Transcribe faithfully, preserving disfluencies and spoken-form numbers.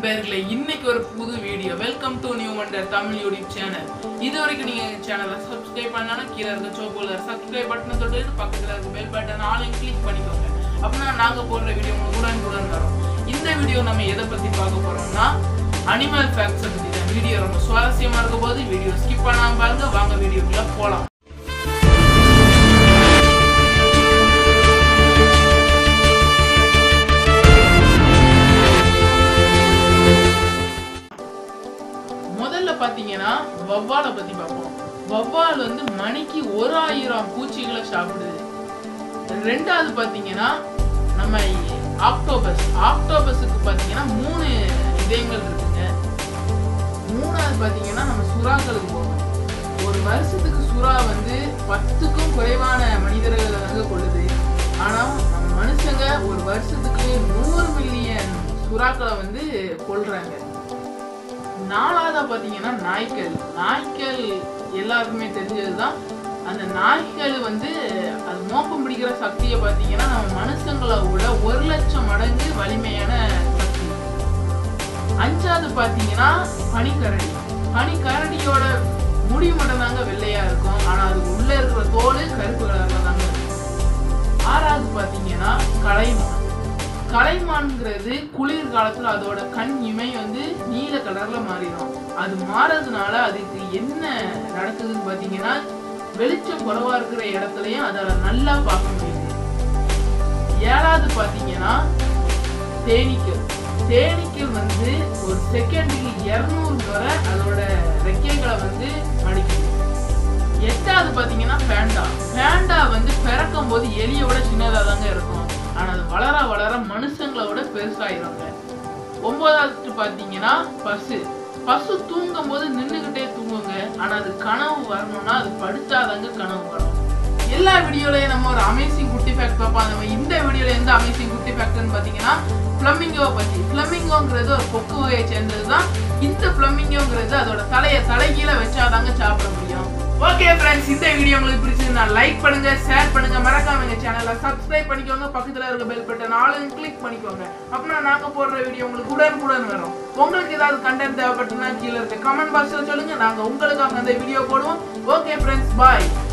நண்பர்களே, இன்னைக்கு ஒரு புது video. Welcome to new wonder Tamil YouTube channel. இது வரைக்கும் நீங்க சேனலை சப்ஸ்கிரைப் பண்ணலனா கீழ இருக்க சோப்புல சப்ஸ்கிரைப் பட்டனை தொட்டு பக்கத்துல இருக்க பெல் பட்டன் ஆலையும் கிளிக் பண்ணிக்கோங்க. அப்பனா நாங்க போடுற வீடியோ உங்களுக்கு உடனுக்குடன் வரும். இந்த வீடியோ நம்ம எதை பத்தி பார்க்க போறோம்னா அனிமல் ஃபேக்ட்ஸ் பத்தி தான். வீடியோ ரொம்ப சுவாரஸ்யமா இருக்க போது வீடியோ ஸ்கிப் பண்ணாம பாருங்க. வாங்க வீடியோக்குள்ள போலாம். பாத்தீங்கன்னா வவ்வாலை பத்தி பார்ப்போம். வவ்வால் வந்து மணிக்கு ஒரு ஆயிரம் பூச்சிகளை சாப்பிடுது. ரெண்டாவது பாத்தீங்கன்னா நம்ம ஆக்டோபஸ். ஆக்டோபஸுக்கு பாத்தீங்கன்னா மூணு இதயங்கள் இருக்குங்க. மூணாவது பாத்தீங்கன்னா நம்ம சுறாக்களுக்கு போகும். ஒரு வருஷத்துக்கு சுறா வந்து பத்துக்கும் குறைவான மனிதர்களை வந்து கொள்ளுது. ஆனா நம்ம மனுஷங்க ஒரு வருஷத்துக்கு நூறு மில்லியன் சுறாக்களை வந்து கொல்றாங்க. நாலாவதா பாத்தீங்கன்னா நாய்க்கள். நாய்க்கள் எல்லாருக்குமே தெரிஞ்சதுதான். அந்த நாய்க்கள் வந்து அது மோப்பம் பிடிக்கிற சக்தியை பாத்தீங்கன்னா நம்ம மனுஷங்களை விட ஒரு லட்சம் மடங்கு வலிமையான சக்தி. அஞ்சாவது பாத்தீங்கன்னா பனிக்கரடி. பனிக்கரடியோட முடி மட்டும் தாங்க வெள்ளையா இருக்கும். ஆனா அதுக்கு உள்ள இருக்கிற தோல் கருப்பு கலர்ல தாங்க இருக்கும். ஆறாவது பாத்தீங்கன்னா கலைமான். கலைமான்ங்கிறது குளிர் காலத்துல அதோட கண் இமை வந்து நீல கலர்ல மாறிடும். அது மாறதுனால அதுக்கு என்ன நடக்குதுன்னு பாத்தீங்கன்னா வெளிச்சம் குறைவா இருக்கிற இடத்துலயும் அதால நல்லா பார்க்க முடியுது. ஏழாவது பாத்தீங்கன்னா தேனீக்கள். தேனீக்கள் வந்து ஒரு செகண்டுக்கு இருநூறு முறை அதோட ரெக்கைகளை வந்து மடிக்குது. எட்டாவது பாத்தீங்கன்னா பேண்டா. பேண்டா வந்து பிறக்கும் போது எலியோட சின்னதா தாங்க இருக்கும். ஆனா அது வளர வளர மனுஷங்களை விட பெருசாயிருங்க. ஒன்பதாவது பாத்தீங்கன்னா பசு. பசு தூங்கும் போது நின்றுகிட்டே தூங்குங்க. ஆனா அது கனவு வரணும்னா அது படிச்சாதாங்க கனவு வரும். எல்லா வீடியோலயும் நம்ம ஒரு அமேசிங் குட்டி ஃபேக்ட் பார்ப்போம். நம்ம இந்த வீடியோல எந்த அமேசிங் குட்டி ஃபேக்ட்னு பாத்தீங்கன்னா பிளமிங்கோ பத்தி. பிளமிங்கோங்கிறது ஒரு கொக்கு வகையை சேர்ந்ததுதான். இந்த பிளமிங்கோங்கிறது அதோட தலையை தலைகீழ வச்சாதாங்க சாப்பிட முடியும். ஓகே ஃப்ரெண்ட்ஸ், இந்த வீடியோ உங்களுக்கு பிடிச்சிருந்தா லைக் பண்ணுங்க, ஷேர் பண்ணுங்க, மறக்காம எங்க சேனலை சப்ஸ்கிரைப் பண்ணிக்கோங்க. பக்கத்துல இருக்க பெல் பட்டன் ஆல் கிளிக் பண்ணிக்கோங்க. அப்பனா நாங்க போடுற வீடியோ உங்களுக்கு உடனுக்குடன் வரும். உங்களுக்கு ஏதாவது கண்டென்ட் தேவைப்பட்டுனா கீழே இருக்க கமெண்ட் பாக்ஸ்ல சொல்லுங்க. நாங்க உங்களுக்காக அந்த வீடியோ போடுவோம். ஓகே ஃப்ரெண்ட்ஸ், பாய்.